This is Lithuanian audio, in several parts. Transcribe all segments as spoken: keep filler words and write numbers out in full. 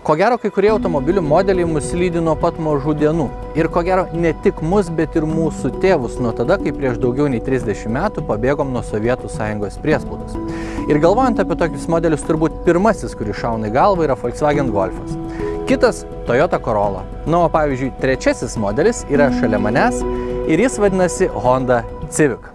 Ko gero, kai kurie automobilių modeliai mus lydi nuo pat mažų dienų. Ir ko gero, ne tik mus, bet ir mūsų tėvus nuo tada, kai prieš daugiau nei trisdešimt metų pabėgom nuo Sovietų Sąjungos priespaudos. Ir galvojant apie tokius modelius, turbūt pirmasis, kuris šauna į galvą, yra Volkswagen Golfas. Kitas – Toyota Corolla. Na, o pavyzdžiui, trečiasis modelis yra šalia manęs ir jis vadinasi Honda Civic.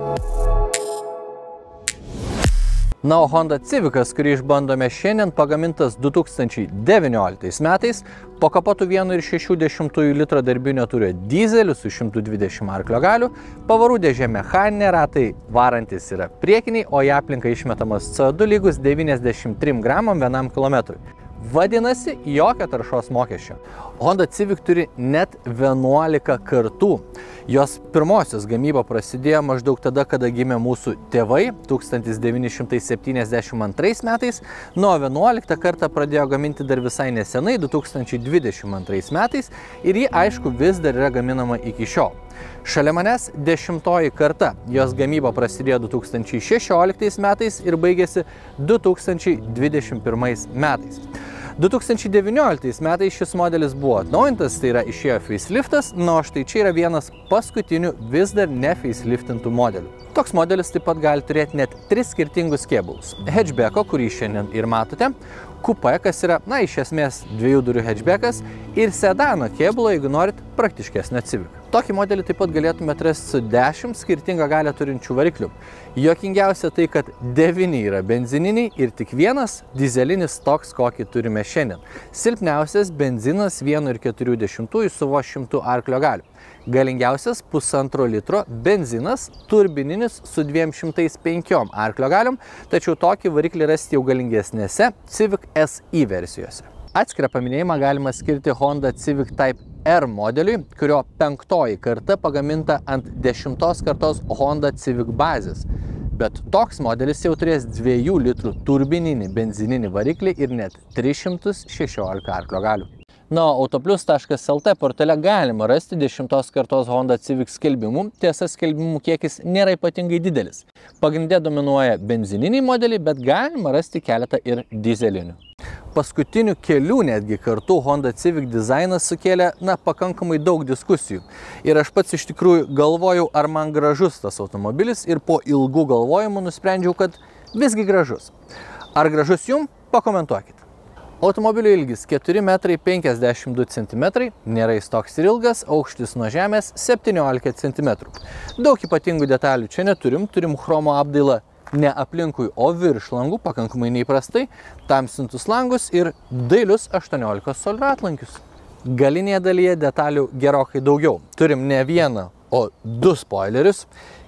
Na, o Honda Civicas, kurį išbandome šiandien, pagamintas du tūkstančiai devynioliktais metais, po kapotu vieno ir šešių dešimtųjų litro darbinio tūrio dyzeliu su šimtu dvidešimt arklio galių, pavarų dėžė mechaninė, ratai varantis yra priekiniai, o į aplinką išmetamas C O du lygus devyniasdešimt trim gramam vienam kilometrui. Vadinasi, jokio taršos mokesčio. Honda Civic turi net vienuolika kartų. Jos pirmosios gamyba prasidėjo maždaug tada, kada gimė mūsų tėvai, tūkstantis devyni šimtai septyniasdešimt antrais metais, nuo vienuoliktą kartą pradėjo gaminti dar visai nesenai, du tūkstančiai dvidešimt antrais metais, ir ji, aišku, vis dar yra gaminama iki šiol. Šalia manęs dešimtoji karta. Jos gamyba prasidėjo du tūkstančiai šešioliktais metais ir baigėsi du tūkstančiai dvidešimt pirmais metais. du tūkstančiai devynioliktais metais šis modelis buvo atnaujintas, tai yra išėjo faceliftas, na, o štai čia yra vienas paskutinių vis dar ne faceliftintų modelių. Toks modelis taip pat gali turėti net tris skirtingus kėbulus. Hatchbacko, kurį šiandien ir matote, kupė, kas yra, na, iš esmės dviejų durų hatchbackas, ir sedano kėbulo, jeigu norit praktiškesnio Civic. Tokį modelį taip pat galėtume atrasti su dešimt skirtingą galią turinčių variklių. Juokingiausia tai, kad devyni yra benzininiai ir tik vienas dyzelinis toks, kokį turime šiandien. Silpniausias benzinas vieno ir keturių dešimtųjų su vos šimtu arklio galių. Galingiausias pusantro litro benzinas turbininis su dviem šimtais penkiom arklio galiom, tačiau tokį variklį rasti jau galingesnėse Civic S E versijose. Atskirą paminėjimą galima skirti Honda Civic Type R modeliui, kurio penktoji karta pagaminta ant dešimtos kartos Honda Civic bazės. Bet toks modelis jau turės dviejų litrų turbininį benzininį variklį ir net tris šimtus šešiolika arklio galių. Na, autoplius taškas L T portale galima rasti dešimtos kartos Honda Civic skelbimų, tiesa, skelbimų kiekis nėra ypatingai didelis. Pagrindė dominuoja benzininiai modeliai, bet galima rasti keletą ir dyzelinių. Paskutinių kelių netgi kartų Honda Civic dizainas sukėlė, na, pakankamai daug diskusijų. Ir aš pats iš tikrųjų galvojau, ar man gražus tas automobilis, ir po ilgų galvojimų nusprendžiau, kad visgi gražus. Ar gražus jum? Pakomentuokit. Automobilio ilgis keturi metrai penkiasdešimt du centimetrai, nėra jis toks ir ilgas, aukštis nuo žemės septyniolika centimetrų. Daug ypatingų detalių čia neturim, turim chromo apdailą ne aplinkui, o virš langų, pakankamai neįprastai, tamsintus langus ir dailius aštuoniolikos colių ratlankius. Galinėje dalyje detalių gerokai daugiau. Turim ne vieną, o du spoilerius,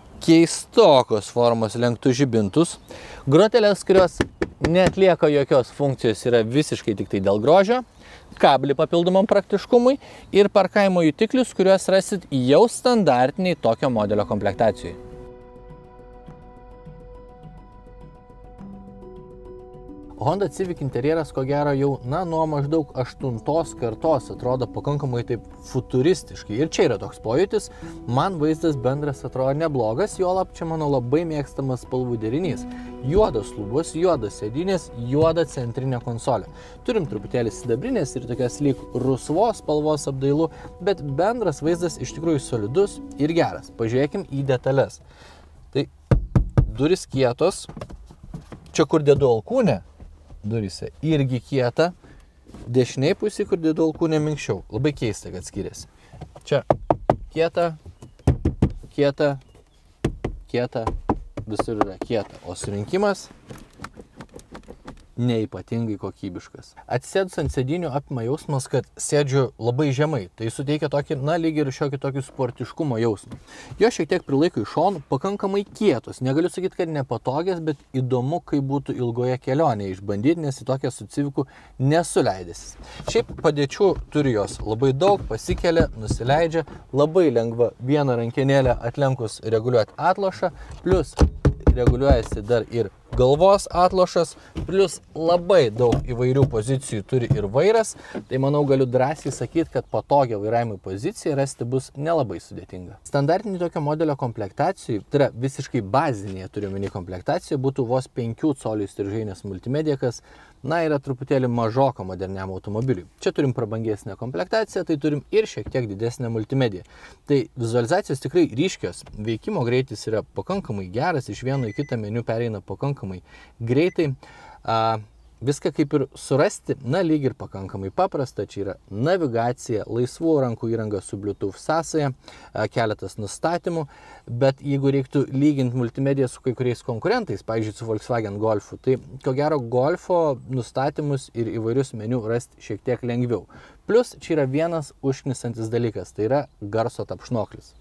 keistokos formos lenktus žibintus, groteles, kurios neatlieka jokios funkcijos, yra visiškai tik tai dėl grožio, kablį papildomam praktiškumui ir parkavimo jutiklius, kuriuos rasit jau standartiniai tokio modelio komplektacijai. Honda Civic interjeras, ko gero, jau, na, nuo maždaug aštuntos kartos atrodo pakankamai taip futuristiškai. Ir čia yra toks pojūtis, man vaizdas bendras atrodo neblogas, juolab čia mano labai mėgstamas spalvų derinys. Juodos lubos, juodas sėdynės, juoda centrinė konsolė. Turim truputėlį sidabrinės ir tokias lyg rusvos spalvos apdailų, bet bendras vaizdas iš tikrųjų solidus ir geras. Pažiūrėkim į detalės. Tai durys kietos, čia kur dedu alkūnę, duryse irgi kieta, dešiniai pusėje, kur dedu alkūnę, minkščiau. Labai keista, kad skiriasi. Čia kieta, kieta, kieta, visur yra kieta, o surinkimas neypatingai kokybiškas. Atsėdus ant sėdinių apima jausmas, kad sėdžiu labai žemai. Tai suteikia tokį, na, lyg ir šiokį tokį sportiškumo jausmą. Jo šiek tiek prilaiko į šonų, pakankamai kietos. Negaliu sakyti, kad nepatogias, bet įdomu, kaip būtų ilgoje kelionėje išbandyti, nes į tokią su Civicu nesuleidęsis. Šiaip padėčių turi jos labai daug, pasikelia, nusileidžia, labai lengva vieną rankenėlę atlenkus reguliuoti atlošą, plus reguliuojasi dar ir galvos atlošas, plus labai daug įvairių pozicijų turi ir vairas, tai manau galiu drąsiai sakyti, kad patogią vairavimo poziciją rasti bus nelabai sudėtinga. Standartinį tokio modelio komplektacijų, tai yra visiškai bazinėje turiuomenį komplektacija, būtų vos penkių colių įstrižainės multimediakas, na, yra truputėlį mažoko moderniam automobiliui. Čia turim prabangesnę komplektaciją, tai turim ir šiek tiek didesnę multimediją. Tai vizualizacijos tikrai ryškios, veikimo greitis yra pakankamai geras, iš vieno į kitą meniu pereina pakankamai greitai. A, Viską kaip ir surasti, na, lyg ir pakankamai paprasta. Čia yra navigacija, laisvų rankų įranga su Bluetooth sąsaja, keletas nustatymų, bet jeigu reiktų lyginti multimediją su kai kuriais konkurentais, pavyzdžiui, su Volkswagen Golfu, tai ko gero Golfo nustatymus ir įvairius meniu rasti šiek tiek lengviau. Plus, čia yra vienas užknisantis dalykas, tai yra garso tapšnoklis.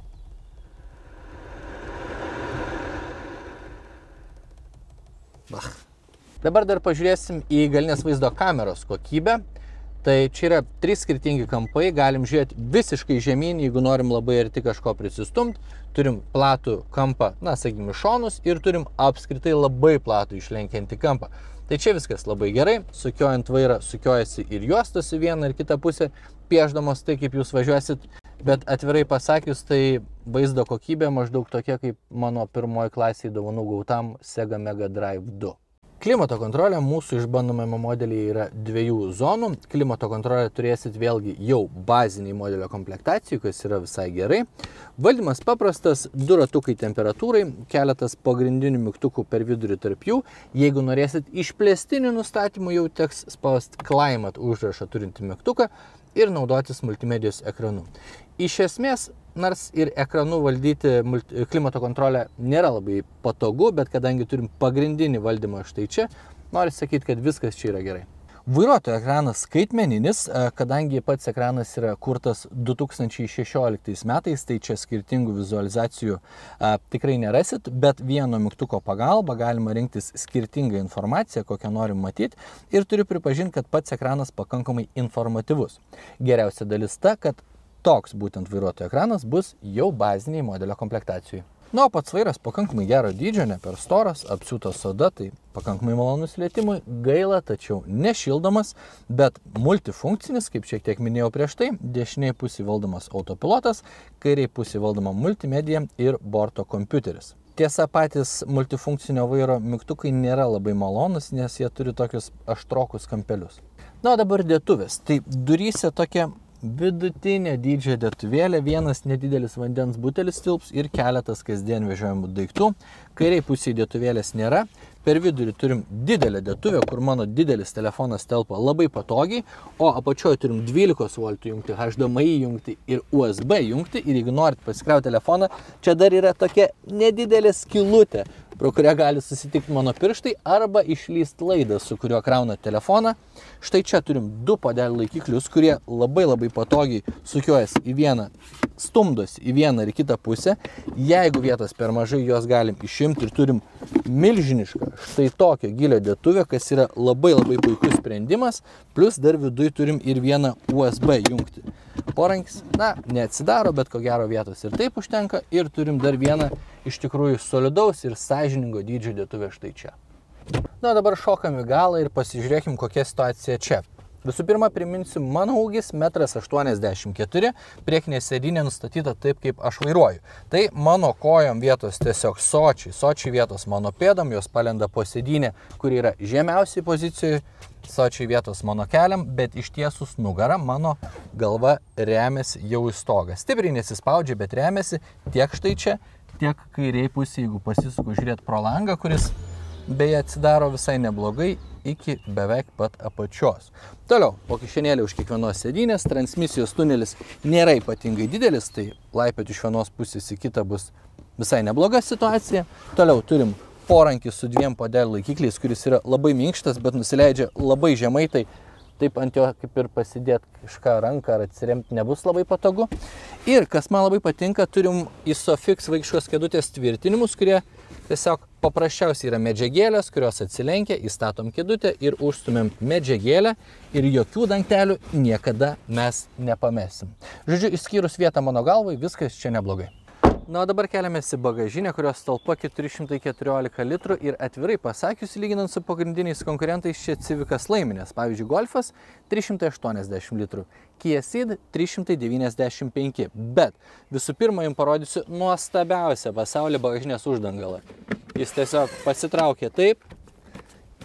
Bah. Dabar dar pažiūrėsim į galinės vaizdo kameros kokybę. Tai čia yra trys skirtingi kampai, galim žiūrėti visiškai žemyn, jeigu norim labai arti kažko prisistumti. Turim platų kampą, na, sakykime, šonus ir turim apskritai labai platų išlenkiantį kampą. Tai čia viskas labai gerai, sukiojant vairą sukiojasi ir juostos į vieną ir kitą pusę, piešdamos tai, kaip jūs važiuosit, bet atvirai pasakius, tai vaizdo kokybė maždaug tokia, kaip mano pirmoji klasėje dovanų gautam Sega Mega Drive du. Klimato kontrolė mūsų išbandomame modelyje yra dviejų zonų. Klimato kontrolę turėsit vėlgi jau baziniai modelio komplektacijų, kas yra visai gerai. Valdymas paprastas, du ratukai temperatūrai, keletas pagrindinių mygtukų per vidurį tarp jų. Jeigu norėsit išplėstinių nustatymų, jau teks spausti Climate užrašą turintį mygtuką ir naudotis multimedijos ekranu. Iš esmės, nors ir ekranu valdyti klimato kontrolę nėra labai patogu, bet kadangi turim pagrindinį valdymą štai čia, noriu sakyti, kad viskas čia yra gerai. Vairuotojo ekranas skaitmeninis, kadangi pats ekranas yra kurtas du tūkstančiai šešioliktais metais, tai čia skirtingų vizualizacijų a, tikrai nerasit, bet vieno mygtuko pagalba galima rinktis skirtingą informaciją, kokią norim matyti, ir turiu pripažinti, kad pats ekranas pakankamai informatyvus. Geriausia dalis ta, kad toks būtent vairuotojo ekranas bus jau baziniai modelio komplektacijai. Na, o pats vairas pakankamai gero dydžio, ne per storas, apsiūtas oda, tai pakankamai malonus lietimui, gaila, tačiau nešildomas, bet multifunkcinis, kaip šiek tiek minėjau prieš tai, dešiniai pusėje valdomas autopilotas, kairiai pusėje valdoma multimedija ir borto kompiuteris. Tiesa, patys multifunkcinio vairo mygtukai nėra labai malonus, nes jie turi tokius aštrokus kampelius. Na, o dabar dėtuvės. Tai duryse tokia vidutinė dydžio dėtuvėlė, vienas nedidelis vandens butelis tilps ir keletas kasdien vežiojamų daiktų. Kairiai pusėje dėtuvėlės nėra. Per vidurį turim didelę dėtuvę, kur mano didelis telefonas telpa labai patogiai, o apačioje turim dvylikos voltų jungtį, H D M I jungtį ir U S B jungtį. Ir jeigu norit pasikrauti telefoną, čia dar yra tokia nedidelė skylutė, pro kurią gali susitikti mano pirštai arba išlyst laidas, su kuriuo krauna telefoną. Štai čia turim du puodelių laikiklius, kurie labai labai patogiai sukiojasi į vieną, stumdosi į vieną ir kitą pusę. Jeigu vietos per mažai, juos galim išimti ir turim milžinišką štai tokio gilio dėtuvę, kas yra labai labai puikus sprendimas. Plus dar viduj turim ir vieną U S B jungtį. Porankis, na, neatsidaro, bet ko gero vietos ir taip užtenka. Ir turim dar vieną iš tikrųjų solidaus ir sąžiningo dydžio dėtuvę štai čia. Na, dabar šokam į galą ir pasižiūrėkim, kokia situacija čia. Visų pirma, priminsiu, mano ūgis metras aštuoniasdešimt keturi, priekinė sėdynė nustatyta taip, kaip aš vairuoju. Tai mano kojom vietos tiesiog sočiai, sočiai vietos mano pėdom, jos palenda po sėdynę, kuri yra žemiausiai pozicijoje, sočiai vietos mano keliam, bet ištiesus nugarą mano galva remiasi jau į stogą. Stipriai nesispaudžia, bet remiasi tiek štai čia, tiek kairiai pusė, jeigu pasisuku žiūrėti pro langą, kuris beje atsidaro visai neblogai iki beveik pat apačios. Toliau, po kišenėlį už kiekvienos sėdynės, transmisijos tunelis nėra ypatingai didelis, tai laipioti iš vienos pusės į kitą bus visai nebloga situacija. Toliau turim porankį su dviem puodelių laikikliais, kuris yra labai minkštas, bet nusileidžia labai žemai, tai taip ant jo kaip ir pasidėti kažką ranką ar atsiremti nebus labai patogu. Ir kas man labai patinka, turim Isofix vaikiškos kėdutės tvirtinimus, kurie tiesiog paprasčiausiai yra medžiagėlės, kurios atsilenkia, įstatom kėdutę ir užstumėm medžiagėlę ir jokių dangtelių niekada mes nepamesim. Žodžiu, išskyrus vietą mano galvai, viskas čia neblogai. Na, o dabar keliamės į bagažinę, kurios talpa keturi šimtai keturiolika litrų ir atvirai pasakius, lyginant su pagrindiniais konkurentais, čia Civicas laimi, nes pavyzdžiui Golfas trys šimtai aštuoniasdešimt litrų, Kia Ceed trys šimtai devyniasdešimt penki, bet visų pirma jums parodysiu nuostabiausią pasaulyje bagažinės uždangalą. Jis tiesiog pasitraukė taip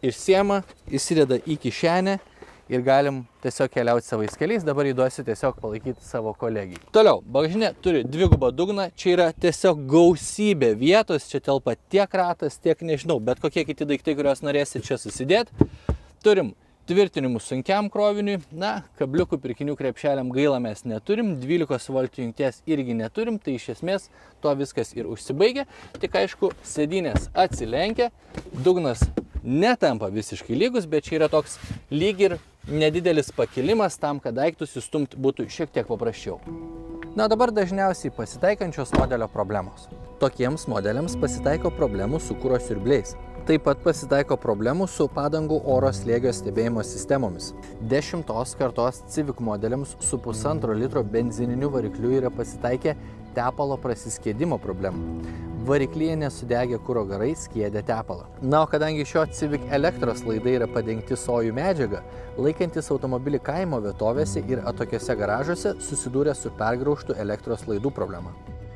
išsiema, įsideda į kišenę ir galim tiesiog keliauti savais keliais. Dabar įduosiu tiesiog palaikyti savo kolegijai. Toliau, bagažinė turi dvigubą dugną. Čia yra tiesiog gausybė vietos. Čia telpa tiek ratas, tiek nežinau, bet kokie kiti daiktai, kuriuos norėsit čia susidėti. Turim tvirtinimus sunkiam kroviniui. Na, kabliukų pirkinių krepšeliam gaila mes neturim. dvylikos voltų jungties irgi neturim. Tai iš esmės to viskas ir užsibaigia. Tik aišku, sėdynės atsilenkia. Dugnas netampa visiškai lygus, bet čia yra toks lyg ir nedidelis pakilimas tam, kad daiktus įstumti būtų šiek tiek paprasčiau. Na, dabar dažniausiai pasitaikančios modelio problemos. Tokiems modeliams pasitaiko problemų su kuro siurbliais. Taip pat pasitaiko problemų su padangų oro slėgio stebėjimo sistemomis. Dešimtos kartos Civic modeliams su pusantro litro benzininiu varikliu yra pasitaikę tepalo prasiskiedimo problemų. Variklyje nesudegę kuro garai skiedė tepalą. Na, o kadangi šio Civic elektros laidai yra padengti sojų medžiaga, laikantis automobilį kaimo vietovėse ir atokiose garažuose susidūrė su pergraužtų elektros laidų problema.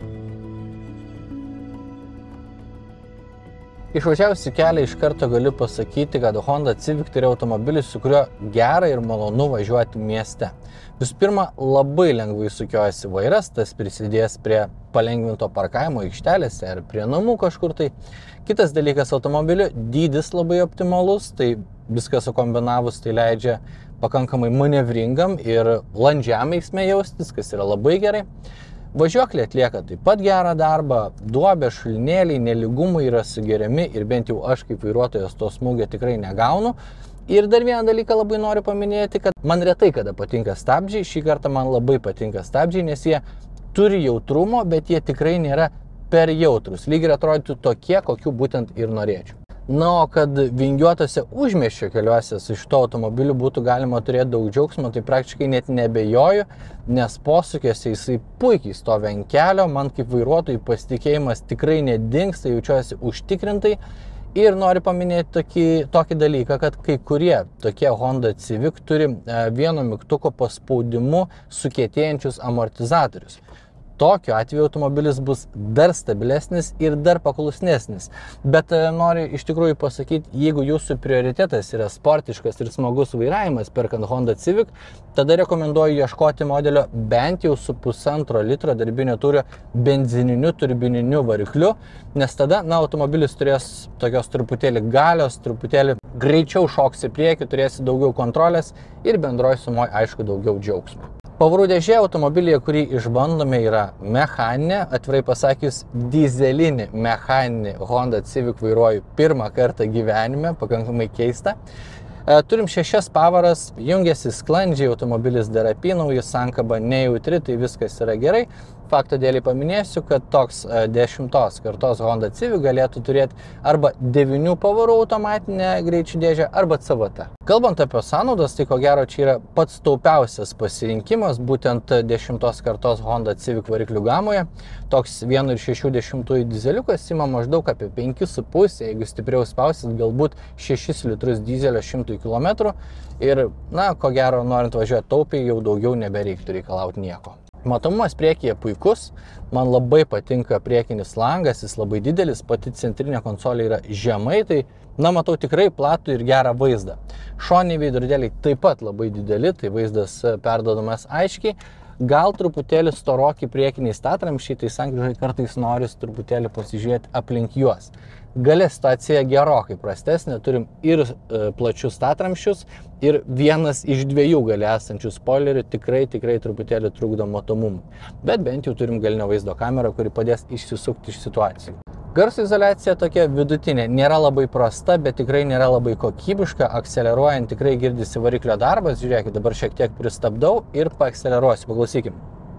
Išvažiavus į kelią iš karto galiu pasakyti, kad Honda Civic tai yra automobilis, su kuriuo gera ir malonu važiuoti mieste. Visų pirma, labai lengvai sukiojasi vairas, tas prisidės prie palengvinto parkavimo aikštelėse ar prie namų kažkur tai. Kitas dalykas, automobilio dydis labai optimalus, tai viską sukombinavus tai leidžia pakankamai manevringam ir landžiam eisme jaustis, kas yra labai gerai. Važiuoklė atlieka taip pat gerą darbą, duobė, šulinėliai, nelygumai yra sugeriami ir bent jau aš kaip vairuotojas to smūgio tikrai negaunu. Ir dar vieną dalyką labai noriu paminėti, kad man retai kada patinka stabdžiai, šį kartą man labai patinka stabdžiai, nes jie turi jautrumo, bet jie tikrai nėra per jautrus, lyg ir atrodytų tokie, kokių būtent ir norėčiau. Na, o kad vingiuotose užmiesčio keliuose su šito automobiliu būtų galima turėti daug džiaugsmo, tai praktiškai net nebejoju, nes posūkiuose jisai puikiai stovi ant kelio, man kaip vairuotojui pasitikėjimas tikrai nedingsta, jaučiuosi užtikrintai. Ir noriu paminėti tokį, tokį dalyką, kad kai kurie tokie Honda Civic turi vieno mygtuko paspaudimu sukietėjančius amortizatorius. Tokiu atveju automobilis bus dar stabilesnis ir dar paklusnesnis. Bet noriu iš tikrųjų pasakyti, jeigu jūsų prioritetas yra sportiškas ir smagus vairavimas perkant Honda Civic, tada rekomenduoju ieškoti modelio bent jau su pusantro litro darbinio tūrio benzininiu turbininiu varikliu, nes tada, na, automobilis turės tokios truputėlį galios, truputėlį greičiau šoks į priekį, turėsi daugiau kontrolės ir bendroj sumoj, aišku, daugiau džiaugsmo. Pavarų dėžė automobilyje, kurį išbandome, yra mechaninė, atvirai pasakius, dyzelinį mechaninį Honda Civic vairuoju pirmą kartą gyvenime, pakankamai keista. Turim šešias pavaras, jungiasi sklandžiai, automobilis dar apynaujis, sankaba nejautri, tai viskas yra gerai. Fakto dėlį paminėsiu, kad toks dešimtos kartos Honda Civic galėtų turėti arba devynių pavarų automatinę greičių dėžę, arba C V T. Kalbant apie sąnaudas, tai ko gero čia yra pats taupiausias pasirinkimas, būtent dešimtos kartos Honda Civic variklių gamoje. Toks vieno ir šešių dešimtųjų dizeliukas ima maždaug apie penkis su puse, jeigu stipriau spausit, galbūt šešis litrus dizelio šimtui kilometrų. Ir, na, ko gero, norint važiuoti taupiai, jau daugiau nebereiktų reikalauti nieko. Matomumas priekyje puikus, man labai patinka priekinis langas, jis labai didelis, pati centrinė konsolė yra žemai, tai, na, matau tikrai platų ir gerą vaizdą. Šoniniai veidrodėliai taip pat labai dideli, tai vaizdas perduodamas aiškiai. Gal truputėlį storoki priekiniai statramščiai, tai sankryžai kartais noris truputėlį pasižiūrėti aplink juos. Gale situacija gerokai prastesnė, turim ir e, plačius statramščius, ir vienas iš dviejų gale esančių spoilerių tikrai, tikrai truputėlį trukdo matomumui. Bet bent jau turim galinio vaizdo kamerą, kuri padės išsisukti iš situacijų. Garso izoliacija tokia vidutinė, nėra labai prasta, bet tikrai nėra labai kokybiška, akceleruojant tikrai girdisi variklio darbas, žiūrėkit, dabar šiek tiek pristabdau ir paakseleruosiu, paklausykim.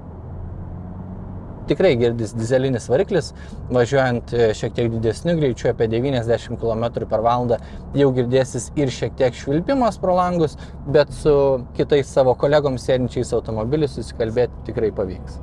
Tikrai girdis dizelinis variklis, važiuojant šiek tiek didesniu greičiu, apie devyniasdešimt kilometrų per valandą, jau girdėsis ir šiek tiek švilpimas pro langus, bet su kitais savo kolegoms sėdinčiais automobiliais susikalbėti tikrai pavyks.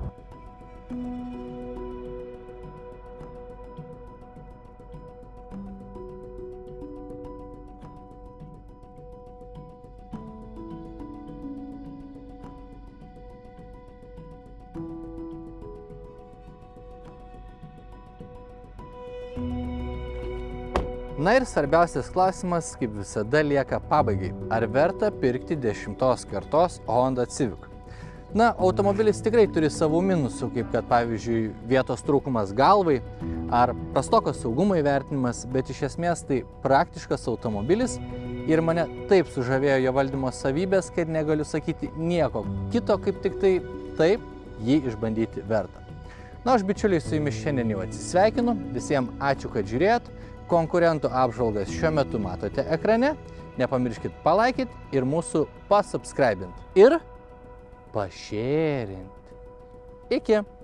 Na ir svarbiausias klausimas, kaip visada, lieka pabaigai. Ar verta pirkti dešimtos kartos Honda Civic? Na, automobilis tikrai turi savų minusų, kaip kad, pavyzdžiui, vietos trūkumas galvai ar prastokas saugumo įvertinimas, bet iš esmės tai praktiškas automobilis ir mane taip sužavėjo jo valdymo savybės, kad negaliu sakyti nieko kito, kaip tik tai taip jį išbandyti verta. Na, aš bičiuliai su jumis šiandien jau atsisveikinu, visiems ačiū, kad žiūrėjot, konkurentų apžvalgas šiuo metu matote ekrane, nepamirškit palaikyti ir mūsų pasubscribint ir pašėrinti. Iki!